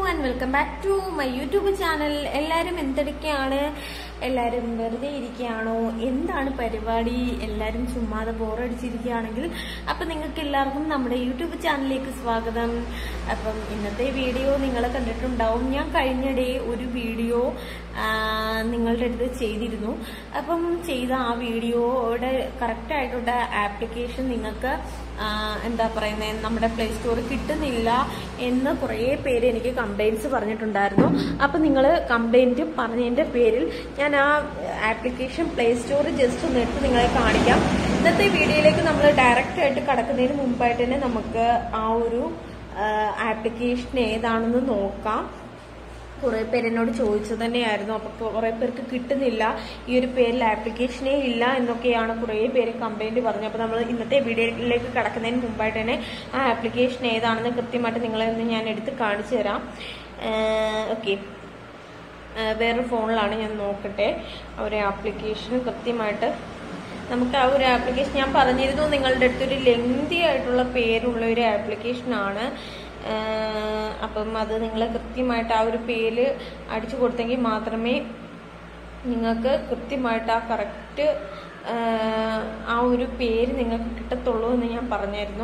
and welcome back to my YouTube channel. എല്ലാരും എന്തൊക്കെയാണ്? എല്ലാരും വെറുതെ ഇരിക്കുകയാണോ? എന്താണ് പരിപാടി? എല്ലാരും ചുമ്മാതെ ബോറടിച്ചിരിക്കുകയാണെങ്കിൽ അപ്പോൾ നിങ്ങൾക്ക് എല്ലാവർക്കും നമ്മുടെ യൂട്യൂബ് ചാനലിലേക്ക് സ്വാഗതം. അപ്പം ഇന്നത്തെ വീഡിയോ നിങ്ങൾ കണ്ടിട്ടുണ്ടാവും. ഞാൻ കഴിഞ്ഞിടെ ഒരു വീഡിയോ നിങ്ങളുടെ അടുത്ത് ചെയ്തിരുന്നു. അപ്പം ചെയ്ത ആ വീഡിയോയുടെ കറക്റ്റ് ആയിട്ടുള്ള ആപ്ലിക്കേഷൻ നിങ്ങൾക്ക് എന്താ പറയുന്നത്, നമ്മുടെ പ്ലേ സ്റ്റോറിൽ കിട്ടുന്നില്ല എന്ന് കുറേ പേര് എനിക്ക് കംപ്ലൈൻറ്റ്സ് പറഞ്ഞിട്ടുണ്ടായിരുന്നു. അപ്പം നിങ്ങൾ കംപ്ലൈൻറ്റ് പറഞ്ഞതിൻ്റെ പേരിൽ ഞാൻ ആ ആപ്ലിക്കേഷൻ പ്ലേ സ്റ്റോറിൽ ജസ്റ്റ് ഒന്ന് എടുത്ത് നിങ്ങളെ കാണിക്കാം. ഇന്നത്തെ വീഡിയോയിലേക്ക് നമ്മൾ ഡയറക്റ്റ് ആയിട്ട് കടക്കുന്നതിന് മുമ്പായിട്ട് തന്നെ നമുക്ക് ആ ഒരു ആപ്ലിക്കേഷൻ ഏതാണെന്ന് നോക്കാം. കുറെ പേര് എന്നോട് ചോദിച്ചു തന്നെയായിരുന്നു. അപ്പൊ കുറെ പേർക്ക് കിട്ടുന്നില്ല, ഈ ഒരു പേരിൽ ആപ്ലിക്കേഷനേ ഇല്ല എന്നൊക്കെയാണ് കുറെ പേര് കംപ്ലൈന്റ് പറഞ്ഞു. അപ്പൊ നമ്മൾ ഇന്നത്തെ വീഡിയോയിലേക്ക് കടക്കുന്നതിന് മുമ്പായിട്ട് തന്നെ ആ ആപ്ലിക്കേഷൻ ഏതാണെന്ന് കൃത്യമായിട്ട് നിങ്ങളെ ഒന്ന് ഞാൻ എടുത്ത് കാണിച്ചു തരാം. ഓക്കെ, വേറൊരു ഫോണിലാണ് ഞാൻ നോക്കട്ടെ. ആ ഒരു ആപ്ലിക്കേഷൻ കൃത്യമായിട്ട് നമുക്ക് ആ ഒരു ആപ്ലിക്കേഷൻ ഞാൻ പറഞ്ഞിരുന്നു നിങ്ങളുടെ അടുത്തൊരു ലെങ്തി ആയിട്ടുള്ള പേരുള്ള ഒരു ആപ്ലിക്കേഷനാണ്. അപ്പം അത് നിങ്ങൾ കൃത്യമായിട്ട് ആ ഒരു പേര് അടിച്ചു കൊടുത്തെങ്കിൽ മാത്രമേ നിങ്ങൾക്ക് കൃത്യമായിട്ട് ആ കറക്റ്റ് ആ ഒരു പേര് നിങ്ങൾക്ക് കിട്ടത്തുള്ളൂ എന്ന് ഞാൻ പറഞ്ഞായിരുന്നു.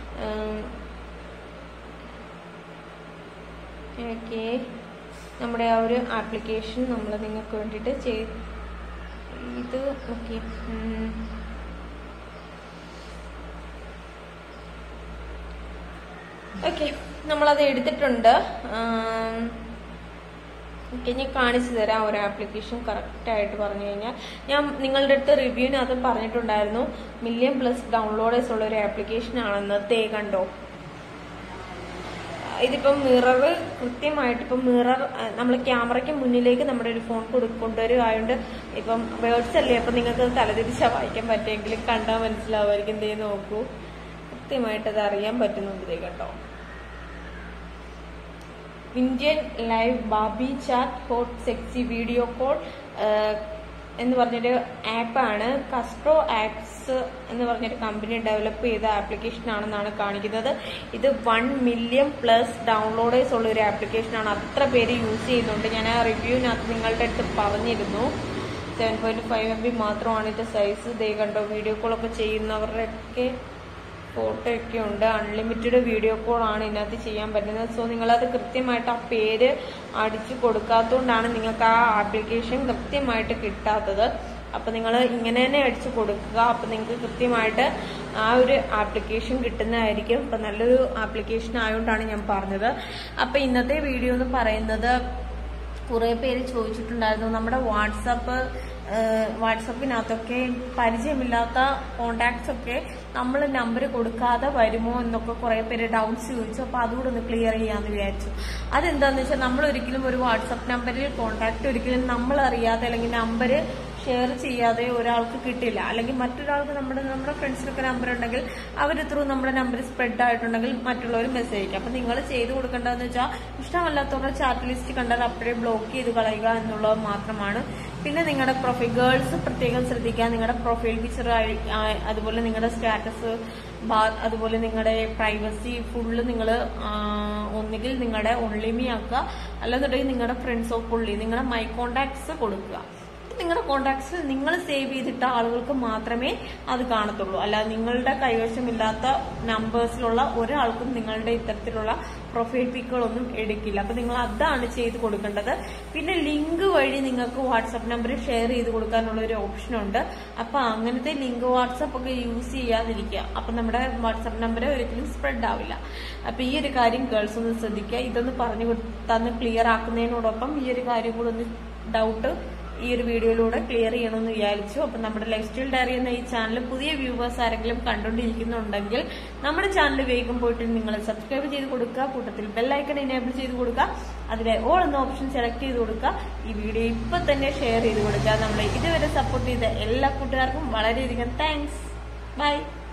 ഓക്കെ, നമ്മുടെ ആ ഒരു ആപ്ലിക്കേഷൻ നമ്മൾ നിങ്ങൾക്ക് വേണ്ടിയിട്ട് ഇത് ഓക്കെ ഓക്കെ നമ്മളത് എടുത്തിട്ടുണ്ട്. ഓക്കെ, ഞാൻ കാണിച്ചു തരാം ഒരു ആപ്ലിക്കേഷൻ കറക്റ്റായിട്ട് പറഞ്ഞു കഴിഞ്ഞാൽ. ഞാൻ നിങ്ങളുടെ അടുത്ത് റിവ്യൂവിനകത്ത് പറഞ്ഞിട്ടുണ്ടായിരുന്നു 1,000,000+ ഡൗൺലോഡേഴ്സ് ഉള്ള ഒരു ആപ്ലിക്കേഷൻ ആണെന്ന്. കണ്ടോ, ഇതിപ്പം മിറർ കൃത്യമായിട്ട് ഇപ്പം മിറർ നമ്മൾ ക്യാമറയ്ക്ക് മുന്നിലേക്ക് നമ്മുടെ ഒരു ഫോൺ കൊണ്ടുവരുമായതുകൊണ്ട് ഇപ്പം വേർഡ്സ് അല്ലേ, അപ്പം നിങ്ങൾക്ക് തലതിരിച്ചാൽ വായിക്കാൻ പറ്റുമെങ്കിൽ കണ്ടാൽ മനസ്സിലാവുമായിരിക്കും. എന്തേ നോക്കൂ, കൃത്യമായിട്ട് അത് അറിയാൻ പറ്റുന്നുണ്ട്. കേട്ടോ, Indian live baby chat hot sexy video call എന്ന് പറഞ്ഞൊരു ആപ്പാണ്. കസ്ട്രോ ആപ്സ് എന്ന് പറഞ്ഞൊരു കമ്പനി ഡെവലപ്പ് ചെയ്ത ആപ്ലിക്കേഷൻ ആണെന്നാണ് കാണിക്കുന്നത്. ഇത് 1,000,000+ ഡൗൺലോഡേഴ്സ് ഉള്ള ഒരു ആപ്ലിക്കേഷനാണ്. അത്ര പേര് യൂസ് ചെയ്യുന്നുണ്ട്. ഞാൻ ആ റിവ്യൂവിനകത്ത് നിങ്ങളുടെ അടുത്ത് പറഞ്ഞിരുന്നു. 7.5 MB മാത്രമാണ് ഇത് സൈസ്. കണ്ടോ, വീഡിയോ കോളൊക്കെ ചെയ്യുന്നവരുടെയൊക്കെ ഫോട്ടോ ഒക്കെ ഉണ്ട്. അൺലിമിറ്റഡ് വീഡിയോ കോൾ ആണ് ഇതിനകത്ത് ചെയ്യാൻ പറ്റുന്നത്. സോ നിങ്ങളത് കൃത്യമായിട്ട് ആ പേര് അടിച്ചു കൊടുക്കാത്തതുകൊണ്ടാണ് നിങ്ങൾക്ക് ആ ആപ്ലിക്കേഷൻ കൃത്യമായിട്ട് കിട്ടാത്തത്. അപ്പൊ നിങ്ങൾ ഇങ്ങനെ തന്നെ അടിച്ചു കൊടുക്കുക. അപ്പൊ നിങ്ങൾക്ക് കൃത്യമായിട്ട് ആ ഒരു ആപ്ലിക്കേഷൻ കിട്ടുന്നതായിരിക്കും. അപ്പൊ നല്ലൊരു ആപ്ലിക്കേഷൻ ആയതുകൊണ്ടാണ് ഞാൻ പറഞ്ഞത്. അപ്പൊ ഇന്നത്തെ വീഡിയോ എന്ന് പറയുന്നത്, കുറെ പേര് ചോദിച്ചിട്ടുണ്ടായിരുന്നു നമ്മുടെ വാട്സപ്പിനകത്തൊക്കെ പരിചയമില്ലാത്ത കോണ്ടാക്ട്സ് ഒക്കെ നമ്മൾ നമ്പർ കൊടുക്കാതെ വരുമോ എന്നൊക്കെ കുറെ പേര് ഡൗട്ട്സ് ചോദിച്ചു. അപ്പൊ അതുകൂടെ ഒന്ന് ക്ലിയർ ചെയ്യാന്ന് വിചാരിച്ചു. അതെന്താന്ന് വെച്ചാൽ, നമ്മൾ ഒരിക്കലും ഒരു വാട്സപ്പ് നമ്പറിൽ കോണ്ടാക്ട് ഒരിക്കലും നമ്മൾ അറിയാതെ അല്ലെങ്കിൽ നമ്പർ ഷെയർ ചെയ്യാതെ ഒരാൾക്ക് കിട്ടില്ല. അല്ലെങ്കിൽ മറ്റൊരാൾക്ക് നമ്മുടെ ഫ്രണ്ട്സിനൊക്കെ നമ്പർ ഉണ്ടെങ്കിൽ അവർ ത്രൂ നമ്മുടെ നമ്പർ സ്പ്രെഡ് ആയിട്ടുണ്ടെങ്കിൽ മറ്റുള്ളവർ മെസ്സേജ് അയക്കും. അപ്പൊ നിങ്ങൾ ചെയ്ത് കൊടുക്കേണ്ടതെന്ന് വെച്ചാൽ, ഇഷ്ടമല്ലാത്തവരുടെ ചാറ്റ് ലിസ്റ്റ് കണ്ടാൽ അപ്പോഴേ ബ്ലോക്ക് ചെയ്ത് കളയുക എന്നുള്ളത് മാത്രമാണ്. പിന്നെ നിങ്ങളുടെ പ്രൊഫൈൽ ഗേൾസ് പ്രത്യേകം ശ്രദ്ധിക്കുക. നിങ്ങളുടെ പ്രൊഫൈൽ പിക്ചർ, അതുപോലെ നിങ്ങളുടെ സ്റ്റാറ്റസ്, അതുപോലെ നിങ്ങളുടെ പ്രൈവസി ഫുള്ള് നിങ്ങൾ ഒന്നുകിൽ നിങ്ങളുടെ ഓൺലി ആക്കുക, അല്ലെന്നുണ്ടെങ്കിൽ നിങ്ങളുടെ ഫ്രണ്ട്സ് ഓഫ് പുള്ളി, നിങ്ങളുടെ മൈ കോണ്ടാക്ട്സ് കൊടുക്കുക. നിങ്ങളുടെ കോണ്ടാക്ട്സ് നിങ്ങൾ സേവ് ചെയ്തിട്ട ആളുകൾക്ക് മാത്രമേ അത് കാണത്തുള്ളൂ. അല്ലാതെ നിങ്ങളുടെ കൈവശമില്ലാത്ത നമ്പേഴ്സിലുള്ള ഒരാൾക്കും നിങ്ങളുടെ ഇത്തരത്തിലുള്ള പ്രൊഫൈൽ പിക്കുകളൊന്നും എടുക്കില്ല. അപ്പൊ നിങ്ങൾ അതാണ് ചെയ്ത് കൊടുക്കേണ്ടത്. പിന്നെ ലിങ്ക് വഴി നിങ്ങൾക്ക് വാട്സപ്പ് നമ്പർ ഷെയർ ചെയ്ത് കൊടുക്കാനുള്ള ഒരു ഓപ്ഷൻ ഉണ്ട്. അപ്പൊ അങ്ങനത്തെ ലിങ്ക് വാട്സപ്പ് ഒക്കെ യൂസ് ചെയ്യാതിരിക്കുക. അപ്പൊ നമ്മുടെ വാട്സപ്പ് നമ്പർ ഒരിക്കലും സ്പ്രെഡ് ആവില്ല. അപ്പൊ ഈ ഒരു കാര്യം ഗേൾസ് ഒന്ന് ശ്രദ്ധിക്കുക. ഇതൊന്ന് പറഞ്ഞു തന്ന് ക്ലിയർ ആക്കുന്നതിനോടൊപ്പം ഈ ഒരു കാര്യം കൂടെ ഒന്ന് ഡൗട്ട് ഈ ഒരു വീഡിയോയിലൂടെ ക്ലിയർ ചെയ്യണമെന്ന് വിചാരിച്ചു. അപ്പൊ നമ്മുടെ ലൈഫ് സ്റ്റൈൽ ഡയറി എന്ന ഈ ചാനൽ പുതിയ വ്യൂവേഴ്സ് ആരെങ്കിലും കണ്ടുകൊണ്ടിരിക്കുന്നുണ്ടെങ്കിൽ നമ്മുടെ ചാനൽ വേഗം പോയിട്ട് നിങ്ങൾ സബ്സ്ക്രൈബ് ചെയ്ത് കൊടുക്കുക. കൂട്ടത്തിൽ ബെല്ലൈക്കൺ എനേബിൾ ചെയ്ത് കൊടുക്കുക. അതിലെ ഓൾ എന്ന ഓപ്ഷൻ സെലക്ട് ചെയ്ത് കൊടുക്കുക. ഈ വീഡിയോ ഇപ്പൊ തന്നെ ഷെയർ ചെയ്ത് കൊടുക്കുക. നമ്മളെ ഇതുവരെ സപ്പോർട്ട് ചെയ്ത എല്ലാ കൂട്ടുകാർക്കും വളരെയധികം താങ്ക്സ്. ബൈ.